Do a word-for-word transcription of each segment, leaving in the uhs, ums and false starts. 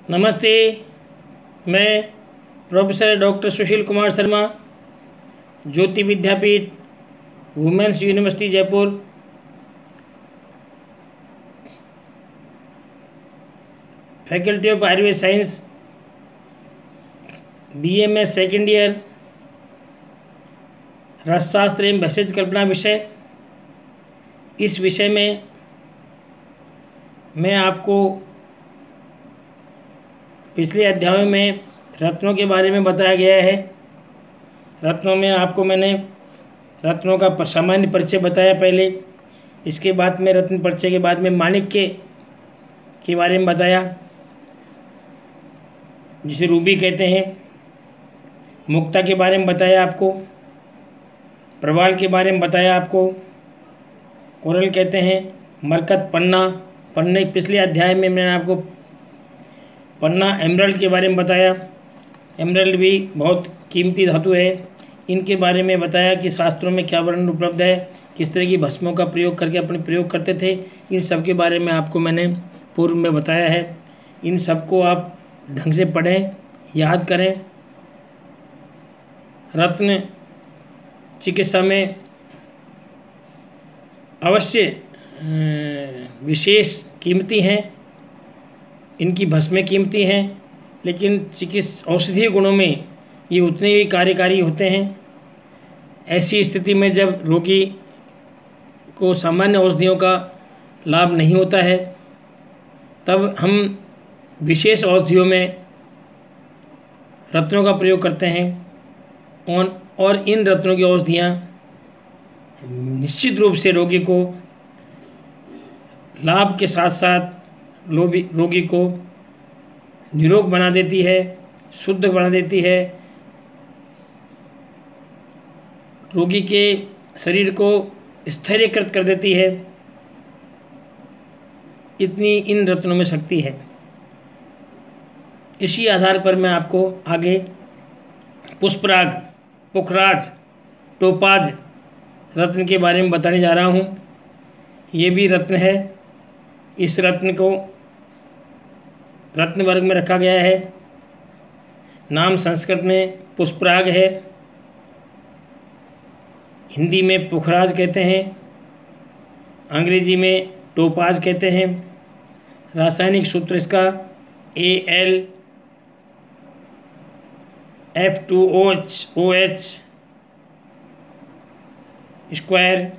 नमस्ते, मैं professor doctor Sushil Kumar Sharma, Jyoti Vidyapeeth, women's university Jaipur, faculty of Ayurveda science, BMS second year, रसशास्त्र एवं भेषज कल्पना विषय। इस विषय में मैं आपको पिछले अध्यायों में रत्नों के बारे में बताया गया है। रत्नों में आपको मैंने रत्नों का सामान्य परिचय बताया पहले, इसके बाद में रत्न परिचय के बाद में माणिक्य के बारे में बताया, जिसे रूबी कहते हैं। मुक्ता के बारे में बताया आपको, प्रवाल के बारे में बताया आपको, कोरल कहते हैं, मरकत, पन्ना। पन्ने पिछले अध्याय में मैंने आपको पन्ना एमरल्ड के बारे में बताया। एमरल्ड भी बहुत कीमती धातु है। इनके बारे में बताया कि शास्त्रों में क्या वर्णन उपलब्ध है, किस तरह की भस्मों का प्रयोग करके अपने प्रयोग करते थे। इन सब के बारे में आपको मैंने पूर्व में बताया है। इन सबको आप ढंग से पढ़ें, याद करें। रत्न चिकित्सा में अवश्य विशेष कीमती हैं, इनकी भस्में कीमती हैं, लेकिन चिकित्सा औषधीय गुणों में ये उतने ही कार्यकारी होते हैं। ऐसी स्थिति में जब रोगी को सामान्य औषधियों का लाभ नहीं होता है, तब हम विशेष औषधियों में रत्नों का प्रयोग करते हैं। और और इन रत्नों की औषधियाँ निश्चित रूप से रोगी को लाभ के साथ साथ रोगी को निरोग बना देती है, शुद्ध बना देती है, रोगी के शरीर को स्थैर्यकृत कर देती है। इतनी इन रत्नों में शक्ति है। इसी आधार पर मैं आपको आगे पुष्पराग, पुखराज, टोपाज रत्न के बारे में बताने जा रहा हूँ। ये भी रत्न है। इस रत्न को रत्न वर्ग में रखा गया है। नाम संस्कृत में पुष्पराग है, हिंदी में पुखराज कहते हैं, अंग्रेजी में टोपाज कहते हैं। रासायनिक सूत्र इसका A L F two O H O H square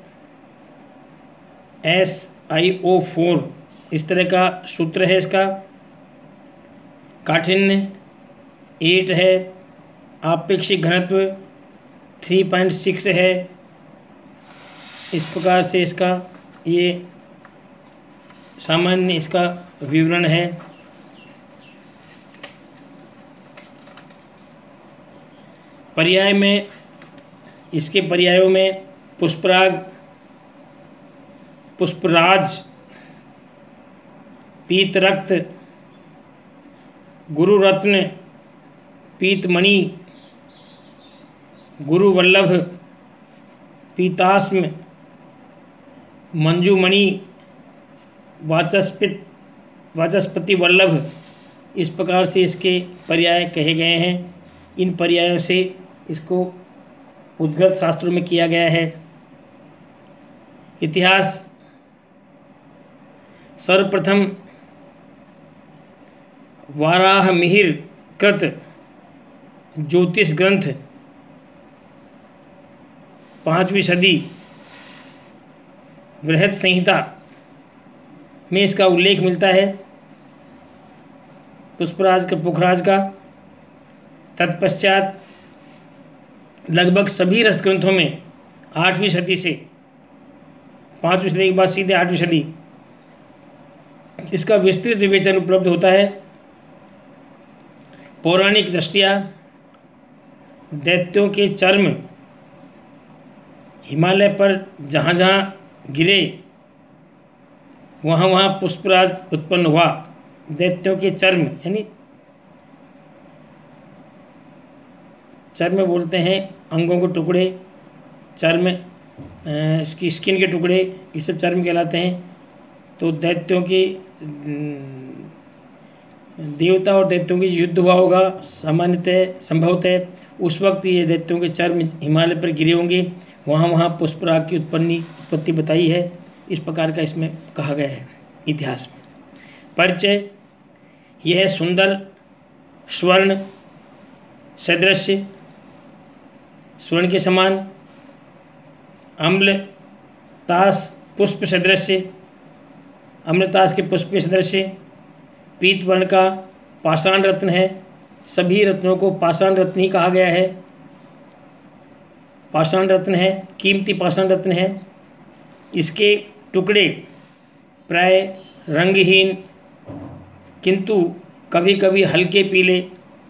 S I O four, इस तरह का सूत्र है इसका। काठिन्य एट है, आपेक्षिक घनत्व थ्री पॉइंट सिक्स है। इस प्रकार से इसका ये सामान्य इसका विवरण है। पर्याय में, इसके पर्यायों में पुष्पराग, पुष्पराज, पीतरक्त, गुरुरत्न, पीतमणि, गुरुवल्लभ, पीतास्म, मंजूमणि, वाचस्पित वाचस्पति वल्लभ, इस प्रकार से इसके पर्याय कहे गए हैं। इन पर्यायों से इसको उद्गत शास्त्रों में किया गया है। इतिहास, सर्वप्रथम वाराह मिहिर कृत ज्योतिष ग्रंथ पाँचवीं सदी बृहद संहिता में इसका उल्लेख मिलता है, पुष्पराज का, पुखराज का। तत्पश्चात लगभग सभी रस ग्रंथों में आठवीं सदी से, पाँचवीं सदी के बाद सीधे आठवीं सदी, इसका विस्तृत विवेचन उपलब्ध होता है। पौराणिक दृष्टिया दैत्यों के चर्म हिमालय पर जहाँ जहाँ गिरे वहाँ वहाँ पुष्पराज उत्पन्न हुआ। दैत्यों के चर्म यानी चर्म बोलते हैं अंगों के टुकड़े, चर्म इसकी स्किन के टुकड़े, ये सब चर्म कहलाते हैं। तो दैत्यों की देवता और दैत्यों की युद्ध हुआ होगा सामान्यतः संभवतः उस वक्त ये दैत्यों के चर्म हिमालय पर गिरे होंगे, वहाँ वहाँ पुष्पराग की उत्पत्ति उत्पत्ति बताई है। इस प्रकार का इसमें कहा गया है इतिहास में। परिचय, यह सुंदर स्वर्ण सदृश, स्वर्ण के समान, अम्लतास पुष्प सदृश, अम्लतास के पुष्प के सदृश, पीत वर्ण का पाषाण रत्न है। सभी रत्नों को पाषाण रत्न ही कहा गया है। पाषाण रत्न है, कीमती पाषाण रत्न है। इसके टुकड़े प्राय रंगहीन किंतु कभी कभी हल्के पीले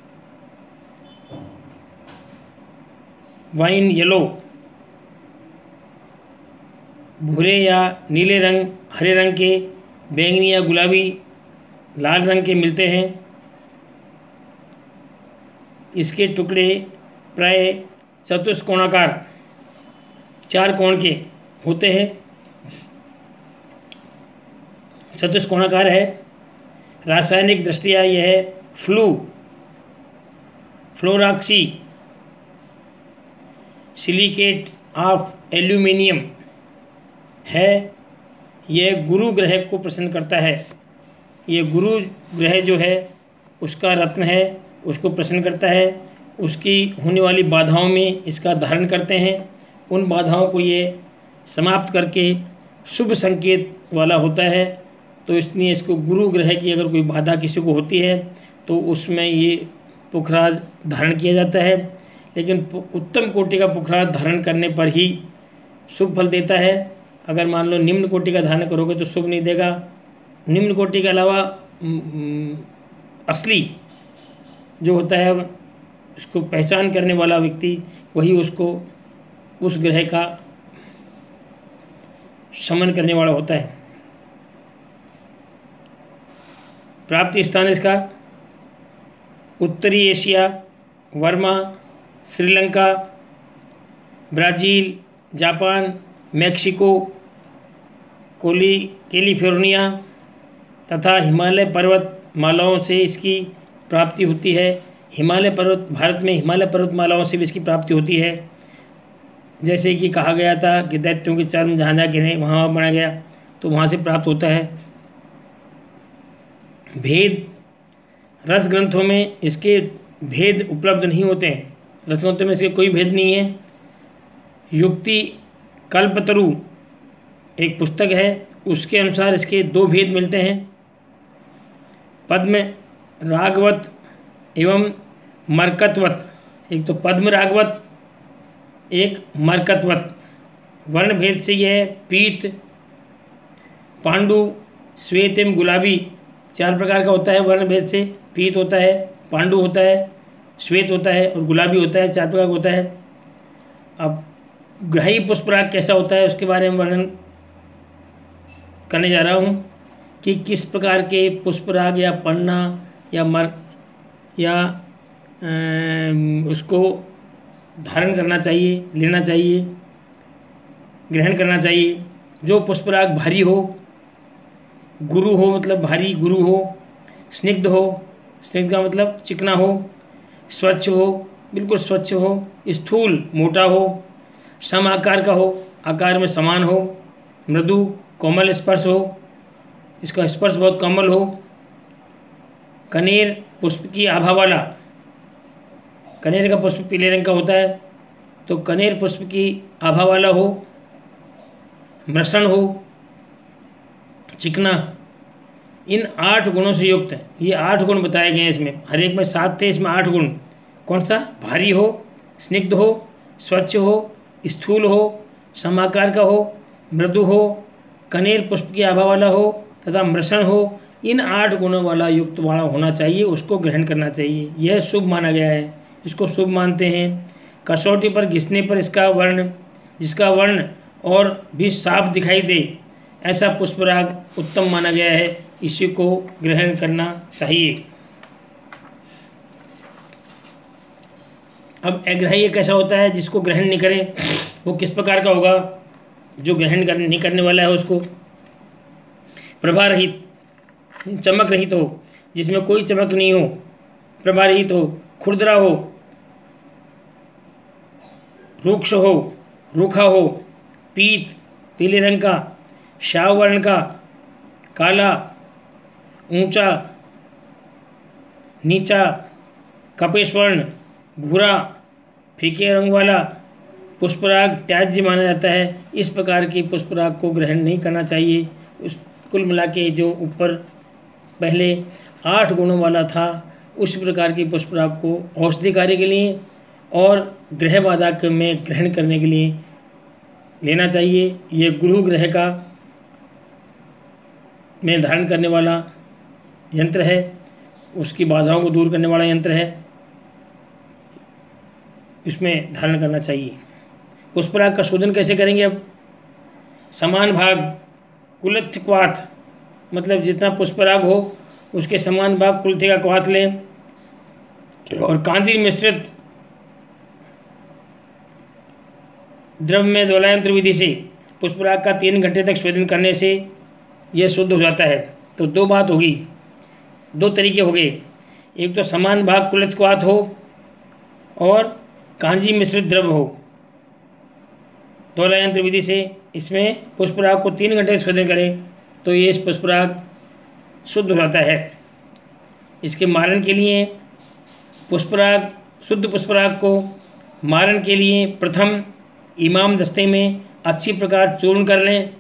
वाइन येलो, भूरे या नीले रंग, हरे रंग के, बैंगनी या गुलाबी, लाल रंग के मिलते हैं। इसके टुकड़े प्राय चतुष्कोणाकार चार कोण के होते हैं, चतुष्कोणाकार है। रासायनिक दृष्टिया यह flu fluoroxy silicate of aluminium है। यह गुरु ग्रह को प्रसन्न करता है। ये गुरु ग्रह जो है उसका रत्न है, उसको प्रसन्न करता है। उसकी होने वाली बाधाओं में इसका धारण करते हैं। उन बाधाओं को ये समाप्त करके शुभ संकेत वाला होता है। तो इसलिए इसको गुरु ग्रह की अगर कोई बाधा किसी को होती है तो उसमें ये पुखराज धारण किया जाता है। लेकिन उत्तम कोटि का पुखराज धारण करने पर ही शुभ फल देता है। अगर मान लो निम्न कोटि का धारण करोगे तो शुभ नहीं देगा। निम्न कोटि के अलावा असली जो होता है उसको पहचान करने वाला व्यक्ति वही उसको उस ग्रह का शमन करने वाला होता है। प्राप्ति स्थान इसका उत्तरी Asia, Burma, Sri Lanka, Brazil, Japan, Mexico, कोली कैलिफोर्निया तथा हिमालय पर्वत मालाओं से इसकी प्राप्ति होती है। हिमालय पर्वत भारत में हिमालय पर्वतमालाओं से भी इसकी प्राप्ति होती है। जैसे कि कहा गया था कि दैत्यों के चर्म जहाँ जहाँ गिरे वहाँ बना गया, तो वहाँ से प्राप्त होता है। भेद, रस ग्रंथों में इसके भेद उपलब्ध नहीं होते हैं। रस ग्रंथों में इसके कोई भेद नहीं है। युक्ति कल्पतरु एक पुस्तक है, उसके अनुसार इसके दो भेद मिलते हैं। पद्म रागवत एवं मरकतवत, एक तो पद्म रागवत, एक मरकतवत। वर्ण भेद से यह पीत, पांडु, श्वेत एवं गुलाबी चार प्रकार का होता है। वर्ण भेद से पीत होता है, पांडु होता है, श्वेत होता है और गुलाबी होता है, चार प्रकार का होता है। अब ग्राही पुष्पराग कैसा होता है उसके बारे में वर्णन करने जा रहा हूँ कि किस प्रकार के पुष्पराग या पन्ना या मर या उसको धारण करना चाहिए, लेना चाहिए, ग्रहण करना चाहिए। जो पुष्पराग भारी हो, गुरु हो मतलब भारी गुरु हो, स्निग्ध हो, स्निग्ध का मतलब चिकना हो, स्वच्छ हो, बिल्कुल स्वच्छ हो, स्थूल मोटा हो, सम आकार का हो, आकार में समान हो, मृदु कोमल स्पर्श हो, इसका स्पर्श बहुत कोमल हो, कनेर पुष्प की आभा वाला, कनेर का पुष्प पीले रंग का होता है, तो कनेर पुष्प की आभा वाला हो, मृषण हो, चिकना, इन आठ गुणों से युक्त है। ये आठ गुण बताए गए हैं इसमें, हर एक में सात थे, इसमें आठ गुण। कौन सा? भारी हो, स्निग्ध हो, स्वच्छ हो, स्थूल हो, समाकार का हो, मृदु हो, कनेर पुष्प की आभा वाला हो तथा मृषण हो। इन आठ गुणों वाला युक्त वाला होना चाहिए, उसको ग्रहण करना चाहिए। यह शुभ माना गया है, इसको शुभ मानते हैं। कसौटी पर घिसने पर इसका वर्ण जिसका वर्ण और भी साफ दिखाई दे ऐसा पुष्पराग उत्तम माना गया है, इसी को ग्रहण करना चाहिए। अब अग्राह्य कैसा होता है? जिसको ग्रहण नहीं करें वो किस प्रकार का होगा? जो ग्रहण कर नहीं करने वाला है उसको प्रभा रहित, चमक रहित हो, जिसमें कोई चमक नहीं हो, प्रभारहित हो, खुरदरा हो, रुक्ष हो, रूखा हो, पीत पीले रंग का, श्याव वर्ण का, काला, ऊंचा, नीचा, कपेश वर्ण, भूरा, फीके रंग वाला पुष्पराग त्याज्य माना जाता है। इस प्रकार की पुष्पराग को ग्रहण नहीं करना चाहिए। उस कुल मिला के जो ऊपर पहले आठ गुणों वाला था उस प्रकार की पुष्पराग को औषधि कार्य के लिए और ग्रह बाधा में ग्रहण करने के लिए लेना चाहिए। ये गुरु ग्रह का में धारण करने वाला यंत्र है, उसकी बाधाओं को दूर करने वाला यंत्र है, इसमें धारण करना चाहिए। पुष्पराग का शोधन कैसे करेंगे? अब समान भाग कुलत्थ क्वाथ, मतलब जितना पुष्पराग हो उसके समान भाग कुलत्थे का क्वाथ लें और कांजी मिश्रित द्रव में दोलायंत्र विधि से पुष्पराग का तीन घंटे तक शोधन करने से यह शुद्ध हो जाता है। तो दो बात होगी, दो तरीके हो गए, एक तो समान भाग कुलत्थ क्वाथ हो और कांजी मिश्रित द्रव हो। दोलायंत्र विधि से इसमें पुष्पराग को तीन घंटे शोधन करें तो ये पुष्पराग शुद्ध हो जाता है। इसके मारण के लिए पुष्पराग शुद्ध पुष्पराग को मारण के लिए प्रथम इमाम दस्ते में अच्छी प्रकार चूर्ण कर लें।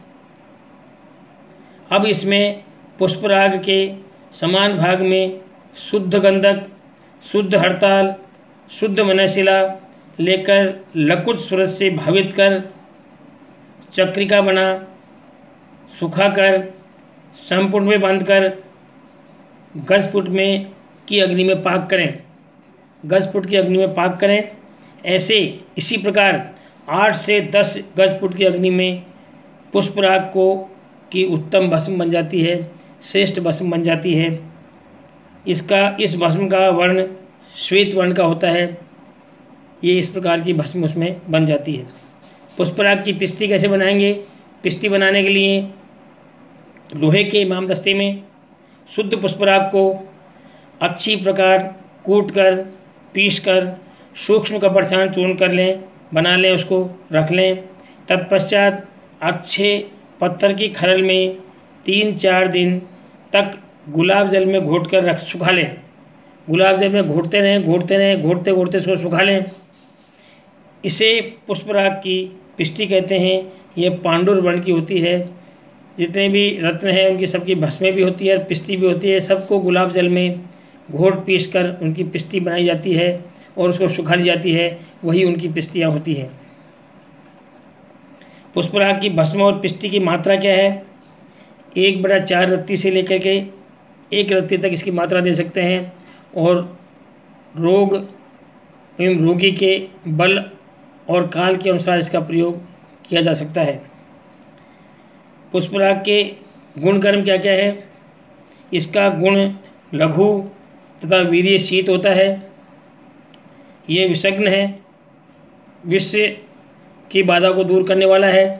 अब इसमें पुष्पराग के समान भाग में शुद्ध गंधक, शुद्ध हड़ताल, शुद्ध मनशिला लेकर लकुट सूरज से भावित कर चक्रिका बना सुखाकर संपुट में बांध कर गजपुट में की अग्नि में पाक करें। गजपुट की अग्नि में पाक करें। ऐसे इसी प्रकार आठ से दस गजपुट की अग्नि में पुष्पराग को की उत्तम भस्म बन जाती है, श्रेष्ठ भस्म बन जाती है। इसका इस भस्म का वर्ण श्वेत वर्ण का होता है। ये इस प्रकार की भस्म उसमें बन जाती है। पुष्पराग की पिस्ती कैसे बनाएंगे? पिस्ती बनाने के लिए लोहे के इमाम दस्ते में शुद्ध पुष्पराग को अच्छी प्रकार कूट कर पीस कर सूक्ष्म कपड़छान चूर्ण कर लें, बना लें, उसको रख लें। तत्पश्चात अच्छे पत्थर की खरल में तीन चार दिन तक गुलाब जल में घोट कर रख सुखा लें। गुलाब जल में घोटते रहें घोटते रहें घोटते घोटते इसको सुखा लें। इसे पुष्पराग की पिष्टी कहते हैं। ये पांडुर वर्ण की होती है। जितने भी रत्न हैं उनकी सबकी भस्में भी होती है और पिष्टी भी होती है। सबको गुलाब जल में घोट पीस कर उनकी पिष्टी बनाई जाती है और उसको सुखा ली जाती है। वही उनकी पिष्टियाँ होती है। पुष्पराग की भस्म और पिष्टी की मात्रा क्या है? एक बड़ा चार रत्ती से लेकर के एक रत्ती तक इसकी मात्रा दे सकते हैं और रोग एवं रोगी के बल और काल के अनुसार इसका प्रयोग किया जा सकता है। पुष्पराग के गुण कर्म क्या क्या है? इसका गुण लघु तथा वीर्य शीत होता है। ये विषग्न है, विष की बाधा को दूर करने वाला है।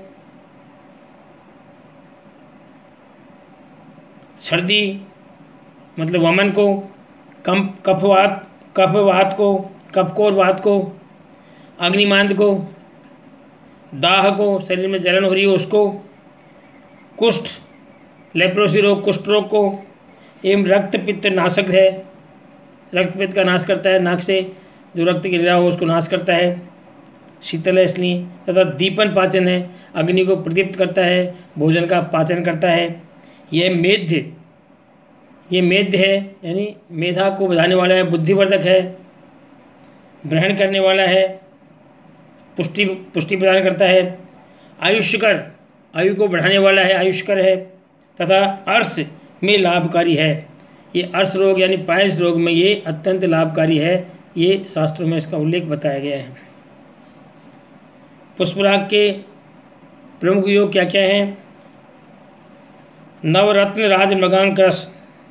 सर्दी मतलब वमन को, कम कफवात कफवात को कफ को और वात को, अग्निमांद को, दाह को, शरीर में जलन हो रही हो उसको, कुष्ठ लेप्रोसी रोग कुष्ठ रोग को, एवं रक्त पित्त नाशक है। रक्त पित्त का नाश करता है, नाक से जो रक्त गिर रहा हो उसको नाश करता है, शीतल है इसलिए। तथा दीपन पाचन है, अग्नि को प्रदीप्त करता है, भोजन का पाचन करता है। यह मेध्य ये मेध्य है यानी मेधा को बढ़ाने वाला है, बुद्धिवर्धक है, ग्रहण करने वाला है, पुष्टि पुष्टि प्रदान करता है। आयुष्कर आयु को बढ़ाने वाला है, आयुष्कर है। तथा अर्श में लाभकारी है। ये अर्श रोग यानी पायस रोग में ये अत्यंत लाभकारी है। ये शास्त्रों में इसका उल्लेख बताया गया है। पुष्पराग के प्रमुख योग क्या क्या हैं? नवरत्न राज मृगांक रस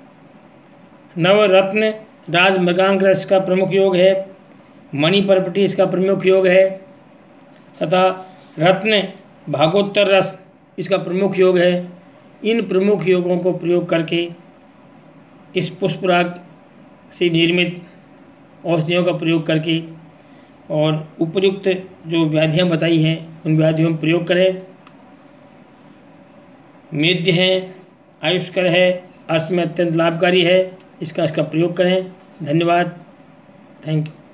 नवरत्न राज मृगांक रस का प्रमुख योग है। मणि परपटी इसका प्रमुख योग है। तथा रत्न भागोत्तर रस इसका प्रमुख योग है। इन प्रमुख योगों को प्रयोग करके इस पुष्पराग से निर्मित औषधियों का प्रयोग करके और उपयुक्त जो व्याधियाँ बताई हैं उन व्याधियों में प्रयोग करें। मेद्य है, आयुष्कर है, अर्थ में अत्यंत लाभकारी है, इसका इसका प्रयोग करें। धन्यवाद। Thank you.